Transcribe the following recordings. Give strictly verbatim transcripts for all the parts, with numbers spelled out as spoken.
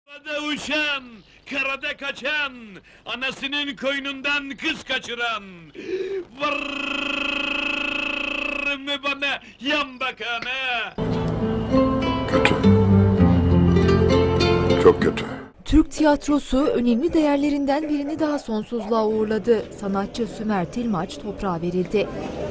Havada uçan, karada kaçan, anasının koynundan kız kaçıran. Var mı bana yan bakan ha? Kötü. Çok kötü. Türk tiyatrosu önemli değerlerinden birini daha sonsuzluğa uğurladı. Sanatçı Sümer Tilmaç toprağa verildi.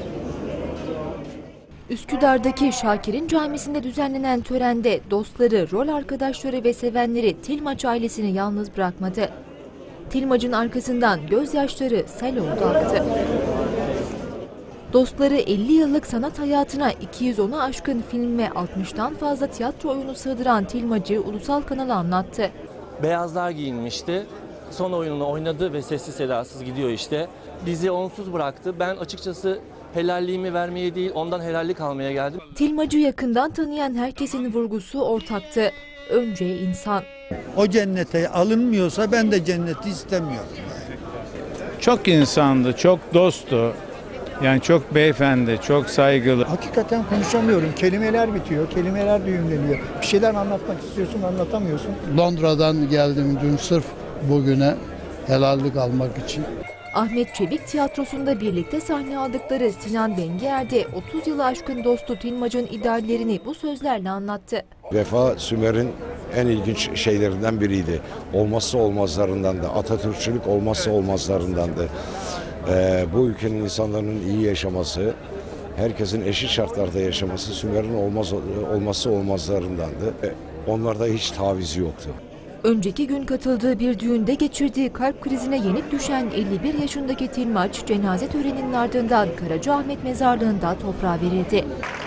Üsküdar'daki Şakir'in camisinde düzenlenen törende dostları, rol arkadaşları ve sevenleri Tilmaç ailesini yalnız bırakmadı. Tilmaç'ın arkasından gözyaşları sel oldu aktı. Dostları elli yıllık sanat hayatına iki yüz ona aşkın film ve altmıştan fazla tiyatro oyunu sığdıran Tilmaç'ı ulusal kanala anlattı. Beyazlar giyinmişti. Son oyununu oynadı ve sessiz sedasız gidiyor işte. Bizi onsuz bıraktı. Ben açıkçası helalliğimi vermeye değil, ondan helallik almaya geldim. Tilmaç'ı yakından tanıyan herkesin vurgusu ortaktı. Önce insan. O cennete alınmıyorsa ben de cenneti istemiyorum. Çok insandı, çok dosttu. Yani çok beyefendi, çok saygılı. Hakikaten konuşamıyorum. Kelimeler bitiyor, kelimeler düğümleniyor. Bir şeyler anlatmak istiyorsun, anlatamıyorsun. Londra'dan geldim dün sırf bugüne helallik almak için. Ahmet Çevik Tiyatrosu'nda birlikte sahne aldıkları Sinan Bengier de otuz yılı aşkın dostu Tilmaç'ın ideallerini bu sözlerle anlattı. Vefa Sümer'in en ilginç şeylerinden biriydi. Olmazsa olmazlarından da, Atatürkçülük olmazsa olmazlarındandı. Ee, bu ülkenin insanların iyi yaşaması, herkesin eşit şartlarda yaşaması Sümer'in olmaz, olmazsa olmazlarındandı. Ee, onlarda hiç tavizi yoktu. Önceki gün katıldığı bir düğünde geçirdiği kalp krizine yenik düşen elli bir yaşındaki Tilmaç, cenaze töreninin ardından Karacaahmet Mezarlığı'nda toprağa verildi.